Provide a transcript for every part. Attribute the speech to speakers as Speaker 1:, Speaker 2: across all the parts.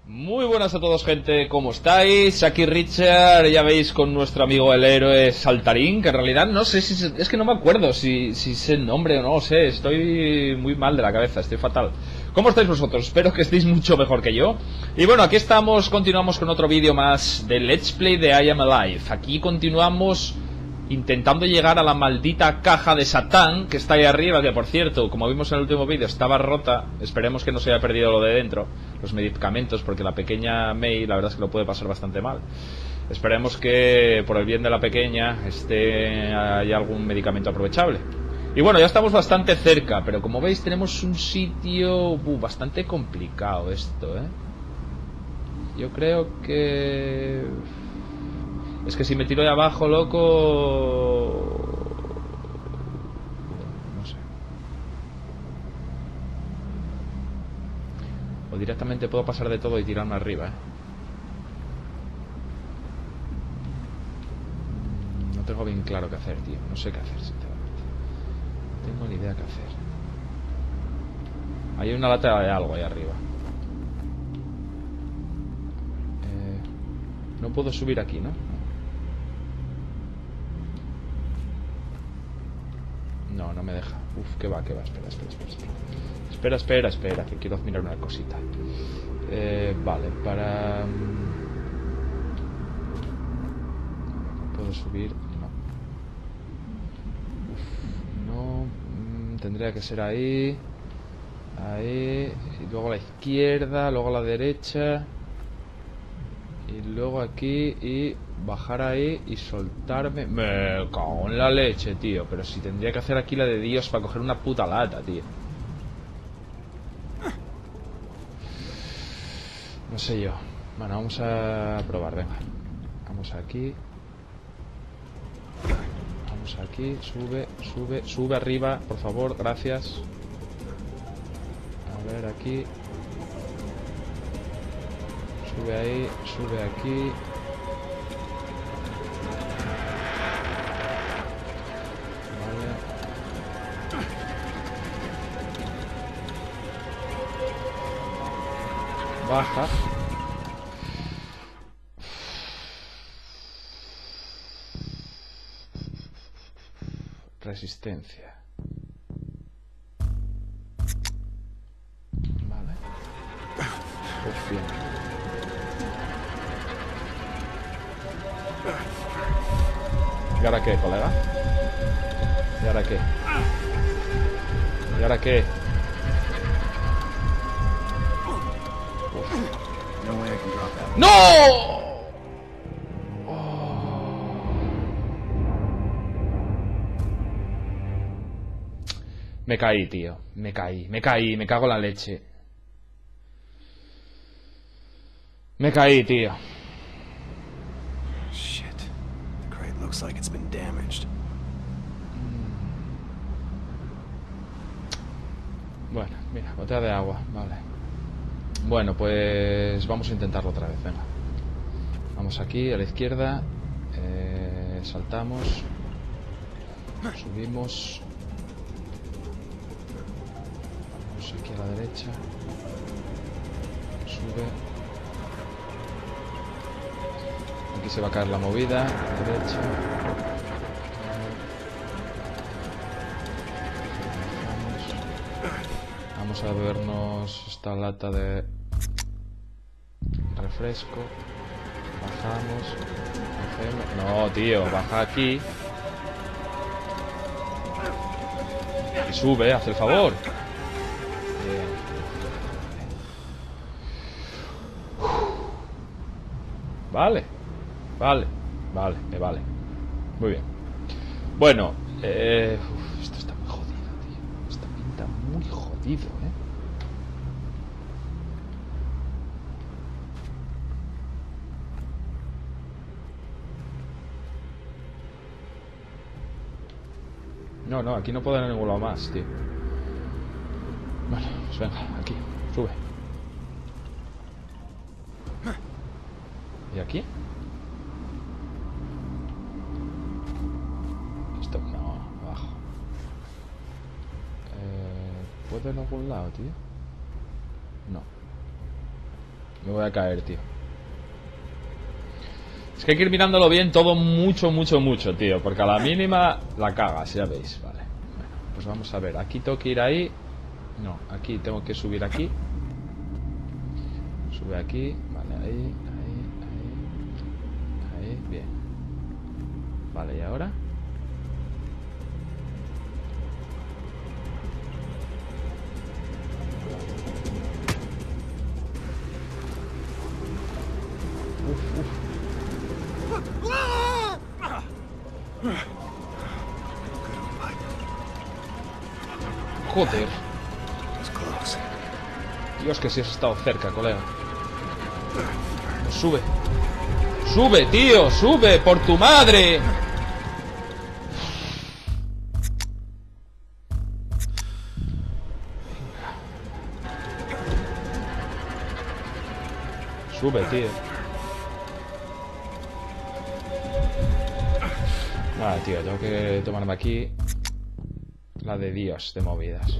Speaker 1: Muy buenas a todos, gente, ¿cómo estáis? Aquí Richard, ya veis, con nuestro amigo el héroe Saltarín, que en realidad no sé si... Es que no me acuerdo si sé el nombre o no, sé, estoy muy mal de la cabeza, estoy fatal. ¿Cómo estáis vosotros? Espero que estéis mucho mejor que yo. Y bueno, aquí estamos, continuamos con otro vídeo más de Let's Play de I Am Alive. Aquí continuamos intentando llegar a la maldita caja de Satán que está ahí arriba, que por cierto, como vimos en el último vídeo, estaba rota. Esperemos que no se haya perdido lo de dentro, los medicamentos, porque la pequeña May la verdad es que lo puede pasar bastante mal. Esperemos que por el bien de la pequeña haya algún medicamento aprovechable. Y bueno, ya estamos bastante cerca, pero como veis tenemos un sitio bastante complicado esto, ¿eh? Yo creo que... es que si me tiro de abajo, loco... no sé. O directamente puedo pasar de todo y tirarme arriba, ¿eh? No tengo bien claro qué hacer, tío. No sé qué hacer, sinceramente. No tengo ni idea qué hacer. Hay una lata de algo ahí arriba. No puedo subir aquí, ¿no? No, no me deja. Uf, que va. Espera, que quiero mirar una cosita. Vale, para... ¿puedo subir? No. Uf, no. Tendría que ser ahí. Ahí. Y luego a la izquierda, luego a la derecha. Y luego aquí y bajar ahí y soltarme. Me cago en la leche, tío. Pero si tendría que hacer aquí la de Dios para coger una puta lata, tío. No sé yo. Bueno, vamos a probar, venga. Vamos aquí. Vamos aquí. Sube arriba, por favor, gracias. A ver, aquí. Sube ahí, sube aquí. Vale. Baja. Resistencia. Vale. Pues bien. ¿Y ahora qué, colega? ¿Y ahora qué? ¿Y ahora qué? ¡No! Me caí, tío. Me cago en la leche. Me caí, tío.
Speaker 2: Shit. The crate looks like it's been damaged.
Speaker 1: Bueno, mira, botella de agua, vale. Bueno, pues vamos a intentarlo otra vez, venga. Vamos aquí, a la izquierda. Saltamos. Subimos. Vamos aquí a la derecha. Sube. Aquí se va a caer la movida. Derecha. Vamos a bebernos esta lata de refresco. Bajamos. No, tío, baja aquí. Y sube, haz el favor. Bien. Vale. Me vale. Muy bien. Bueno, esto está muy jodido, tío. Esta pinta muy jodido, ¿eh? No, aquí no puedo ir a ningún lado más, tío. Bueno, pues venga, aquí, sube. ¿Y aquí? Esto, no, abajo. ¿Puedo ir a algún lado, tío? No. Me voy a caer, tío. Es que hay que ir mirándolo bien todo mucho, tío. Porque a la mínima la cagas, ya veis. Vale. Bueno, pues vamos a ver. Aquí tengo que ir ahí. No, aquí tengo que subir aquí. Sube aquí. Vale, ahí. Bien. Vale, ¿y ahora? Joder. Dios, que si has estado cerca, colega. Pues sube. ¡Sube, tío! ¡Sube! ¡Por tu madre! Sube, tío. Vale, tío, tengo que tomarme aquí la de Dios de movidas.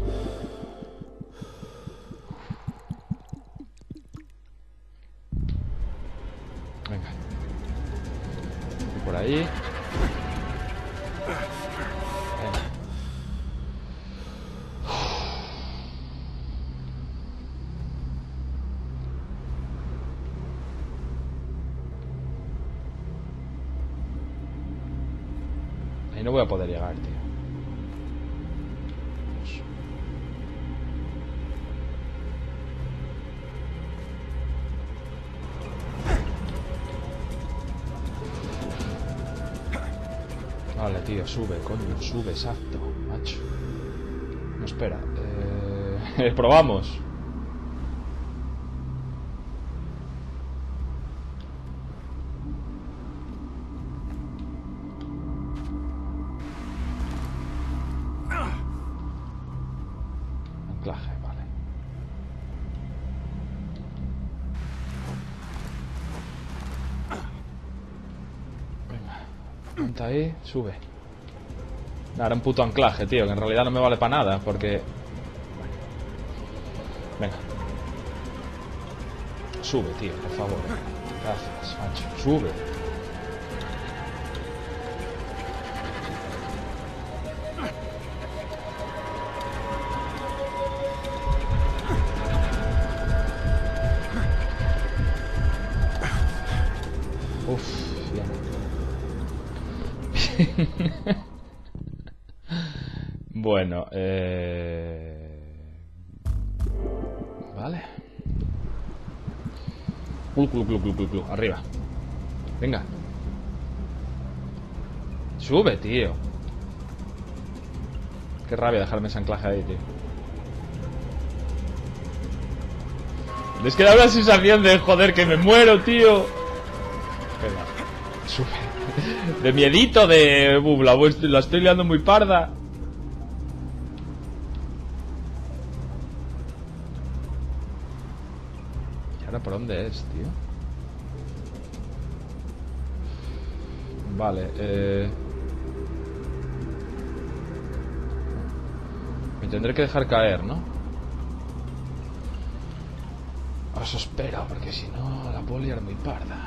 Speaker 1: Venga. Y por ahí. Venga. Ahí no voy a poder llegar, tío. Vale, tío, sube, coño, sube, exacto, macho. No, espera. Probamos. Anclaje, vale. Ponte ahí, sube. Ahora un puto anclaje, tío, que en realidad no me vale para nada, porque... Venga. Sube, tío, por favor. Gracias, macho. Sube. Uf, bien. Bueno, vale. Arriba. Venga. Sube, tío. Qué rabia dejarme ese anclaje ahí, tío. Es que da una sensación de joder que me muero, tío. Venga. Sube. De miedito, de... la estoy liando muy parda. ¿Y ahora por dónde es, tío? Vale, me tendré que dejar caer, ¿no? Eso espero, porque si no la puedo liar muy parda.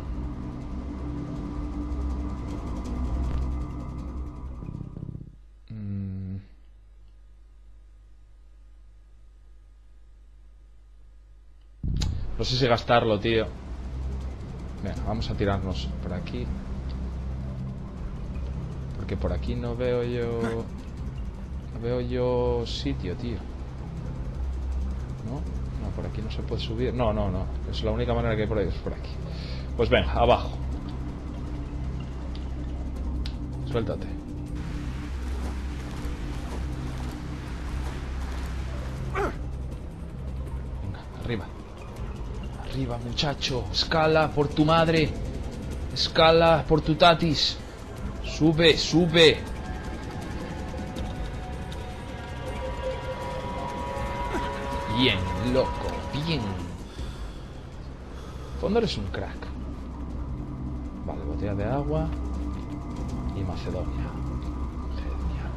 Speaker 1: No sé si gastarlo, tío. Venga, vamos a tirarnos por aquí. Porque por aquí no veo yo... No veo yo sitio, tío. ¿No? No, por aquí no se puede subir. No. Es la única manera que hay por ahí, es por aquí. Pues venga, abajo. Suéltate. Venga, arriba. Arriba, muchacho. Escala por tu madre. Escala por tu tatis. Sube, sube. Bien, loco, bien. Fondo eres un crack. Vale, botella de agua. Y Macedonia. Genial.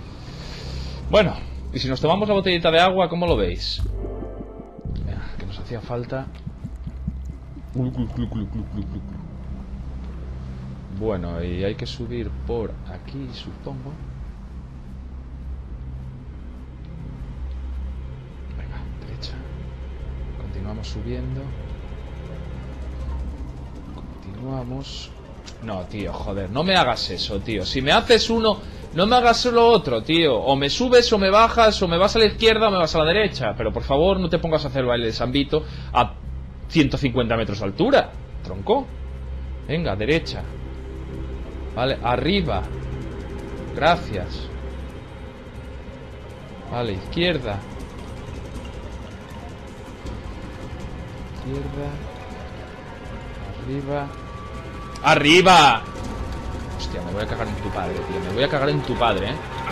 Speaker 1: Bueno, y si nos tomamos la botellita de agua, ¿cómo lo veis? Que nos hacía hacía falta. Bueno, y hay que subir por aquí, supongo. Venga, derecha. Continuamos subiendo. Continuamos. No, tío, joder, no me hagas eso, tío. Si me haces uno, no me hagas lo otro, tío. O me subes o me bajas, o me vas a la izquierda o me vas a la derecha. Pero por favor, no te pongas a hacer baile de San Vito a 150 metros de altura, tronco. Venga, derecha. Vale, arriba. Gracias. Vale, izquierda. Izquierda. Arriba. ¡Arriba! Hostia, me voy a cagar en tu padre, tío. Me voy a cagar en tu padre,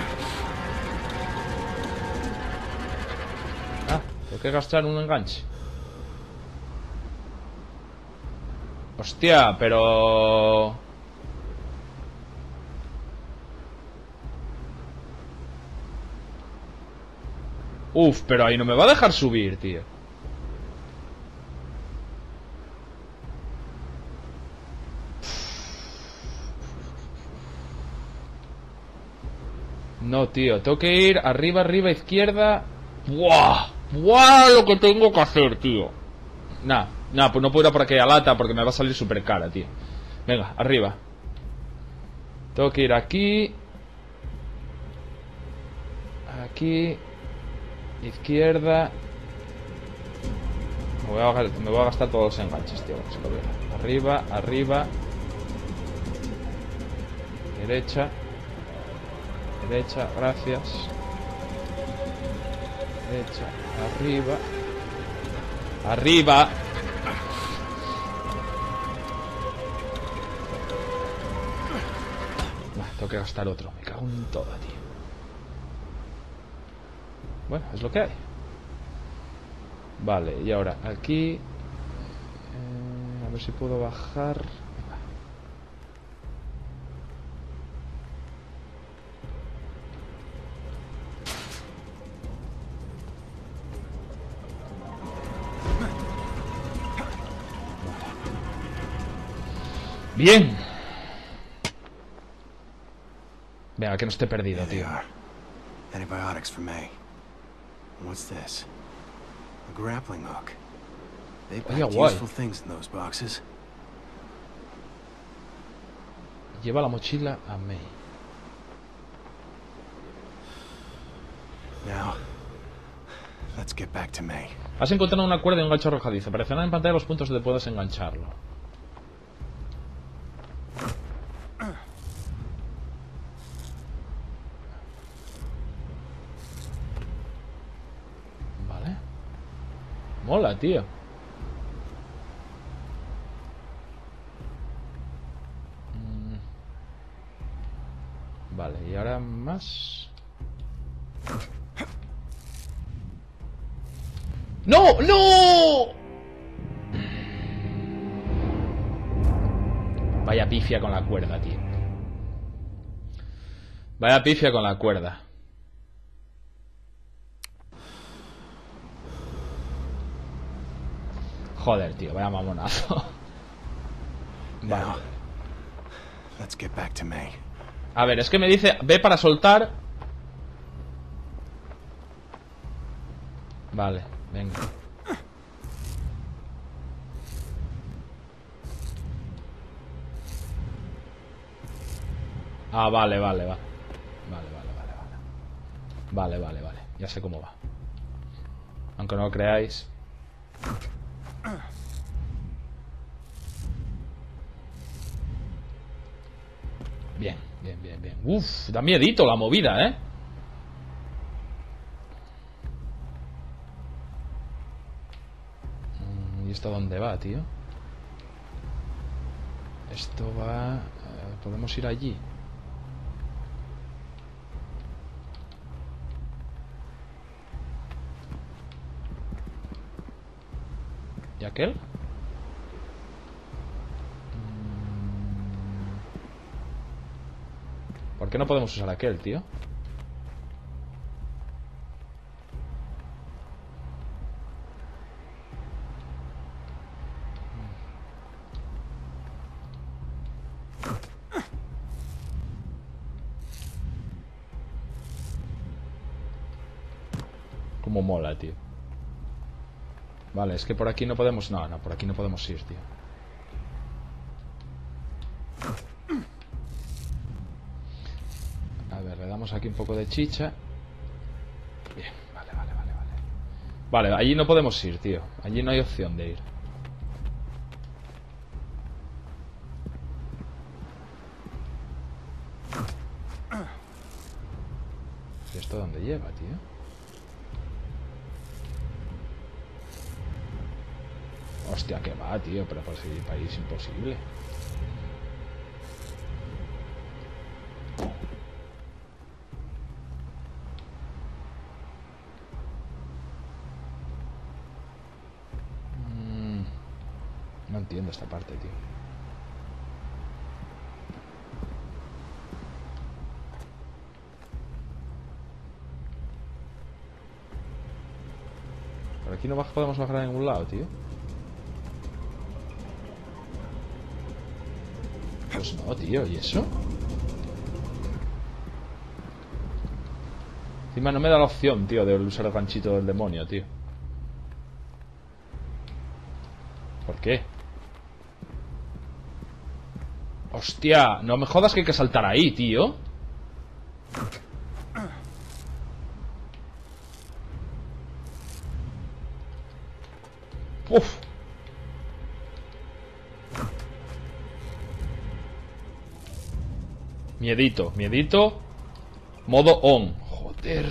Speaker 1: Ah, tengo que gastar un enganche. Hostia, pero... Uf, pero ahí no me va a dejar subir, tío. No, tío, tengo que ir arriba, arriba, izquierda. ¡Buah! ¡Buah! Lo que tengo que hacer, tío. Nah, pues no puedo ir a por aquella lata porque me va a salir súper cara, tío. Venga, arriba. Tengo que ir aquí. Aquí. Izquierda. Me voy a gastar todos los enganches, tío. Arriba, arriba. Derecha. Derecha, gracias. Derecha, arriba. Arriba. Tengo que gastar otro. Me cago en todo, tío. Bueno, es lo que hay. Vale, y ahora aquí. A ver si puedo bajar. Venga. Bien. Venga, que no esté perdido, tío.
Speaker 2: Antibiotics for May. What's this? A grappling hook. They packed useful things in those boxes.
Speaker 1: Lleva la mochila a May.
Speaker 2: Now, let's get back to May.
Speaker 1: Has encontrado una cuerda y un gancho arrojadizo. Presionar en pantalla los puntos donde puedas engancharlo. Vale. Mola, tío. Vale, y ahora más. ¡No! ¡No! Vaya pifia con la cuerda, tío. Vaya pifia con la cuerda. Joder, tío, vaya mamonazo. Vale.
Speaker 2: Now, let's get back to May.
Speaker 1: A ver, es que me dice, ve para soltar. Vale, venga. Ah, vale. Vale. Ya sé cómo va. Aunque no lo creáis. Bien. Uf, da miedito la movida, ¿eh? ¿Y esto dónde va, tío? Esto va... podemos ir allí. ¿Y aquel? ¿Por qué no podemos usar aquel, tío? Como mola, tío. Vale, es que por aquí no podemos... No, no, por aquí no podemos ir, tío. A ver, le damos aquí un poco de chicha. Bien, vale. Vale, allí no podemos ir, tío. Allí no hay opción de ir. ¿Y esto dónde lleva, tío? Hostia, que va, tío. Pero por seguir país imposible. No entiendo esta parte, tío. Por aquí no podemos bajar a ningún lado, tío. Pues no, tío. ¿Y eso? Encima no me da la opción, tío, de usar el ganchito del demonio, tío. ¿Por qué? Hostia, no me jodas que hay que saltar ahí, tío. Uf. Miedito, miedito. Modo on. Joder.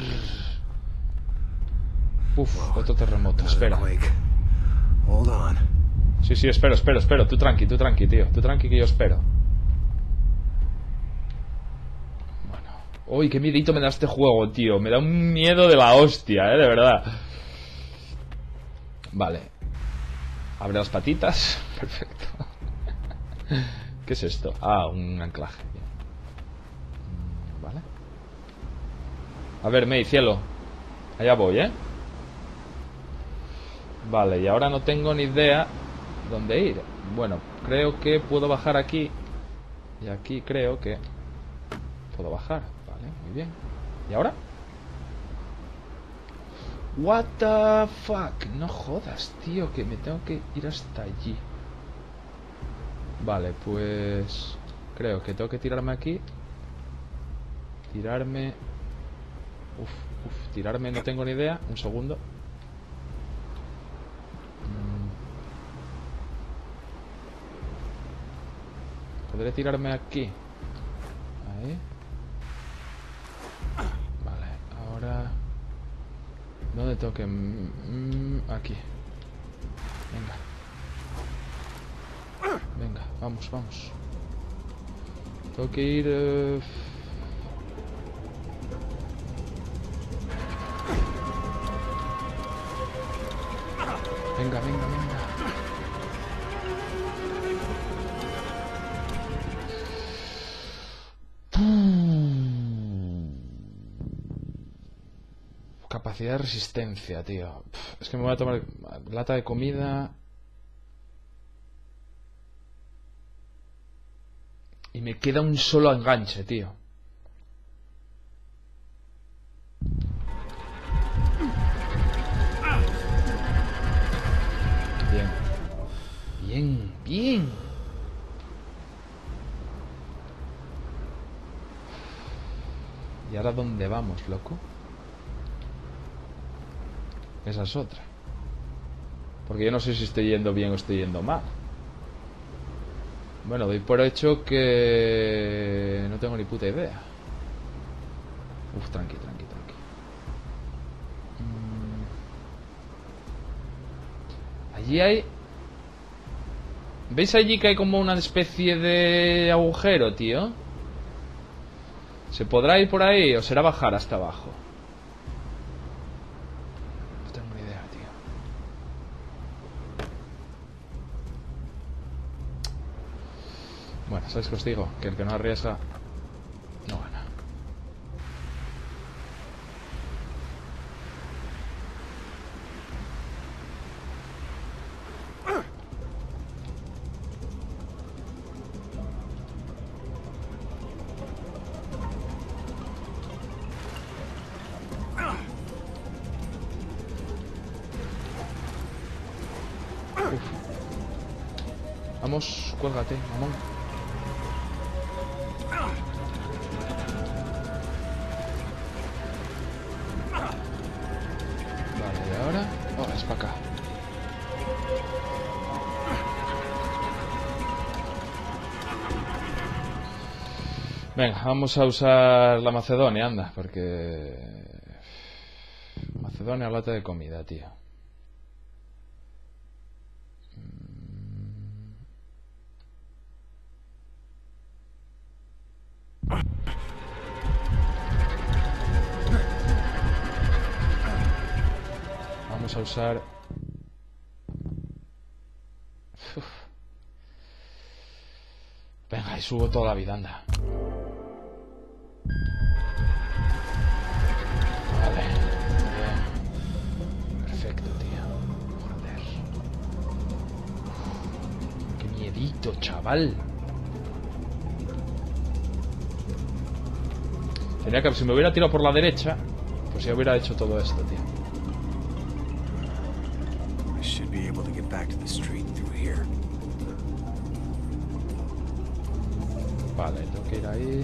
Speaker 1: Uf, otro terremoto, espera. Sí, espero. Tú tranqui, tío. Tú tranqui que yo espero. Bueno. Uy, qué miedito me da este juego, tío. Me da un miedo de la hostia, de verdad. Vale. Abre las patitas. Perfecto. ¿Qué es esto? Ah, un anclaje. Vale. A ver, May, cielo. Allá voy, ¿eh? Vale, y ahora no tengo ni idea dónde ir. Bueno, creo que puedo bajar aquí. Y aquí creo que puedo bajar. Vale, muy bien. ¿Y ahora? What the fuck. No jodas, tío, que me tengo que ir hasta allí. Vale, pues creo que tengo que tirarme aquí. Tirarme. Tirarme no tengo ni idea. Un segundo. ¿Podré tirarme aquí? Ahí. Vale, ahora... ¿Dónde tengo que...? Aquí. Venga, vamos. Tengo que ir... Venga. Capacidad de resistencia, tío. Es que me voy a tomar lata de comida. Y me queda un solo enganche, tío. Bien. ¿Y ahora dónde vamos, loco? Esa es otra. Porque yo no sé si estoy yendo bien o estoy yendo mal. Bueno, doy por hecho que... no tengo ni puta idea. Tranqui. Allí hay... ¿Veis allí que hay como una especie de agujero, tío? ¿Se podrá ir por ahí o será bajar hasta abajo? No tengo ni idea, tío. Bueno, ¿sabéis qué os digo? Que el que no arriesga no gana. Vamos, cuélgate, mamón. Vale, y ahora... Oh, es para acá. Venga, vamos a usar la Macedonia, anda, porque... Macedonia, lata de comida, tío. Vamos a usar... Uf. Venga, y subo toda la vida, anda. Vale, bien. Perfecto, tío. Joder. Qué miedito, chaval. Tenía que... Si me hubiera tirado por la derecha, pues ya hubiera hecho todo esto, tío.
Speaker 2: I should be able to get back to the street through here.
Speaker 1: Vale, tengo que ir ahí.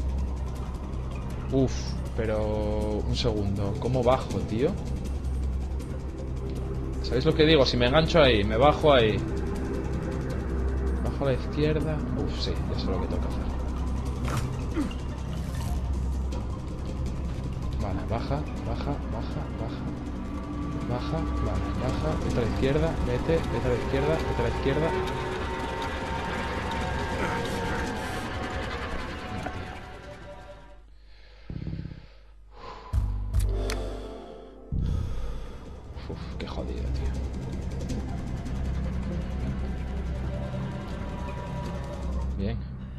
Speaker 1: Uf, pero... Un segundo, ¿cómo bajo, tío? ¿Sabéis lo que digo? Si me engancho ahí, me bajo ahí. Bajo a la izquierda. Uf, sí, ya sé lo que tengo que hacer. Vale, baja, baja, baja, baja. Baja, vale, baja, vete a la izquierda, vete a la izquierda, vete a la izquierda. Uf, qué jodido, tío. Bien.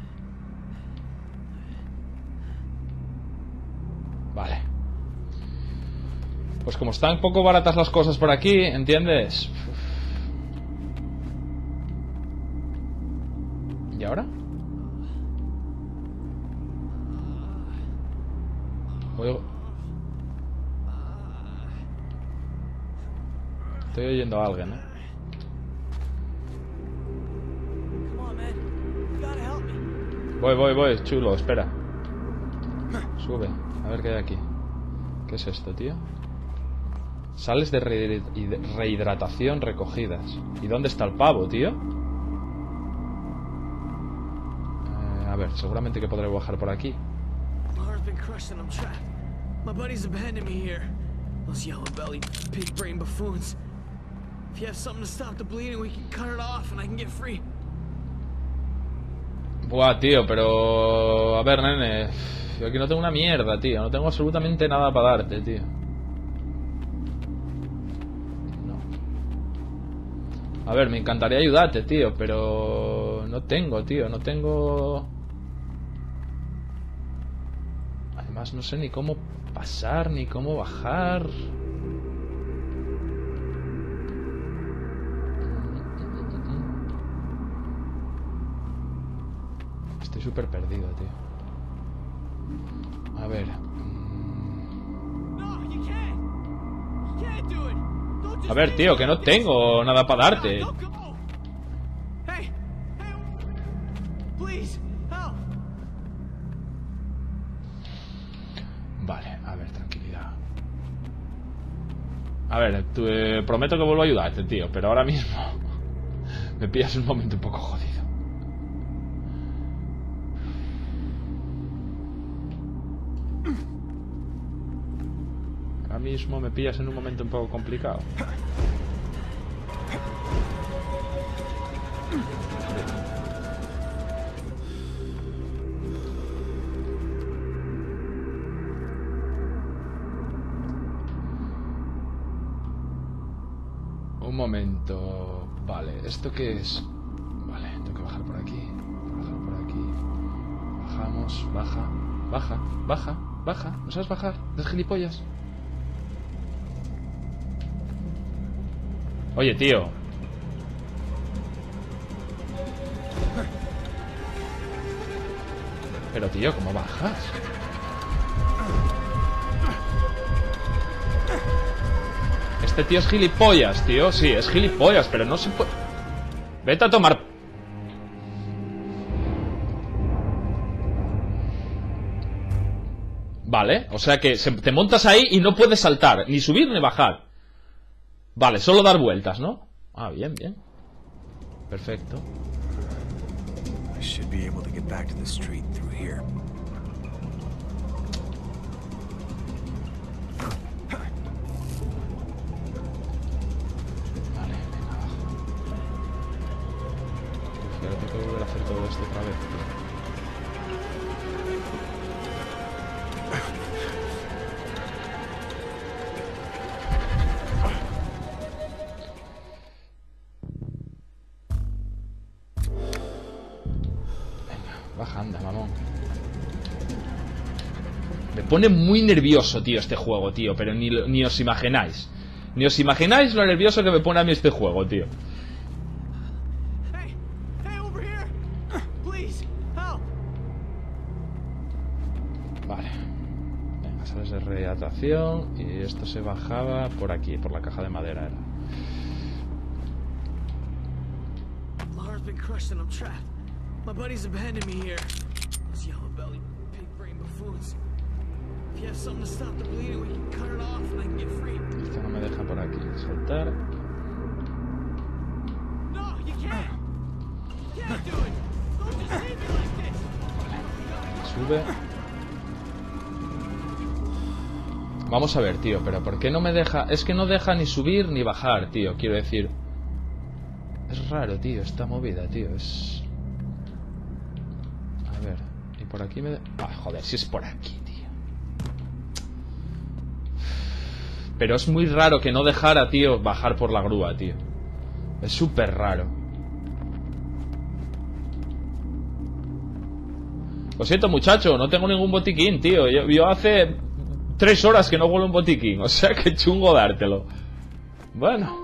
Speaker 1: Vale. Pues como están un poco baratas las cosas por aquí, ¿entiendes? ¿Y ahora? Oigo... Estoy oyendo a alguien, ¿eh? Voy, chulo, espera. Sube, a ver qué hay aquí. ¿Qué es esto, tío? Sales de rehidratación recogidas. ¿Y dónde está el pavo, tío? A ver, seguramente que podré bajar por aquí. Buah, tío, pero... A ver, nene... Yo aquí no tengo una mierda, tío. No tengo absolutamente nada para darte, tío. No. A ver, me encantaría ayudarte, tío, pero... No tengo, tío. No tengo... Además, no sé ni cómo pasar, ni cómo bajar... Estoy súper perdido, tío. A ver. A ver, tío, que no tengo nada para darte. Vale, a ver, tranquilidad. A ver, prometo que vuelvo a ayudarte, tío, pero ahora mismo me pillas un momento un poco jodido. Ahora mismo me pillas en un momento un poco complicado. Un momento. Vale, ¿esto qué es? Vale, tengo que bajar por aquí. Bajar por aquí. Bajamos, baja, baja, baja, baja. ¿No sabes bajar? ¿Eres gilipollas? Oye, tío. Pero, tío, ¿cómo bajas? Este tío es gilipollas, tío. Sí, es gilipollas, pero no se puede... Vete a tomar Vale, o sea que te montas ahí y no puedes saltar, ni subir ni bajar. Vale, solo dar vueltas, ¿no? Ah, bien, bien. Perfecto.
Speaker 2: I should be able to get back to the street through here.
Speaker 1: Vale, venga, abajo. Uf, ahora tengo que volver a hacer todo esto otra vez, tío. Baja, anda, mamón. Me pone muy nervioso, tío, este juego, tío. Pero ni os imagináis. Ni os imagináis lo nervioso que me pone a mí este juego, tío. Vale. Venga, sales de rehidratación. Y esto se bajaba por aquí, por la caja de madera era.
Speaker 3: My buddies abandoned me here. Those yellow-bellied, pig-brained buffoons. If you have something to stop the bleeding, we can cut it off and I can get free.
Speaker 1: Esto no me deja por aquí saltar.
Speaker 3: No, you can't. You can't do it. Don't just leave me like this.
Speaker 1: Sube. Vamos a ver, tío, pero ¿por qué no me deja? Es que no deja ni subir ni bajar, tío, quiero decir. Es raro, tío, esta movida, tío, es... A ver, y por aquí me... Ah, joder, si es por aquí, tío. Pero es muy raro que no dejara, tío, bajar por la grúa, tío. Es súper raro. Lo siento, muchacho, no tengo ningún botiquín, tío. Yo hace 3 horas que no vuelo un botiquín. O sea, que chungo dártelo. Bueno,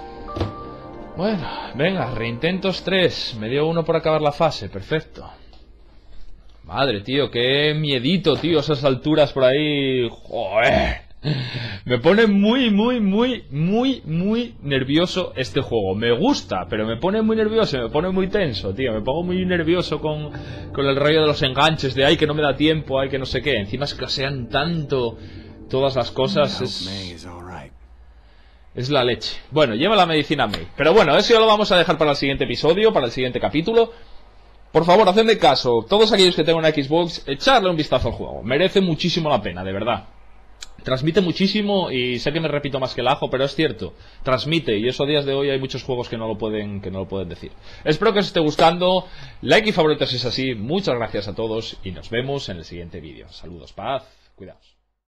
Speaker 1: venga, reintentos 3. Me dio 1 por acabar la fase, perfecto. Madre, tío, qué miedito, tío, esas alturas por ahí. Joder. Me pone muy nervioso este juego. Me gusta, pero me pone muy nervioso, me pone muy tenso, tío. Me pongo muy nervioso con el rollo de los enganches, de ay, que no me da tiempo, ay, que no sé qué. Encima escasean tanto todas las cosas. Es la leche. Bueno, lleva la medicina May. Pero bueno, eso ya lo vamos a dejar para el siguiente episodio, para el siguiente capítulo. Por favor, hacedme caso. Todos aquellos que tengan una Xbox, echarle un vistazo al juego. Merece muchísimo la pena, de verdad. Transmite muchísimo y sé que me repito más que el ajo, pero es cierto. Transmite y eso a días de hoy hay muchos juegos que no lo pueden decir. Espero que os esté gustando. Like y favoritos si es así. Muchas gracias a todos y nos vemos en el siguiente vídeo. Saludos, paz, cuidaos.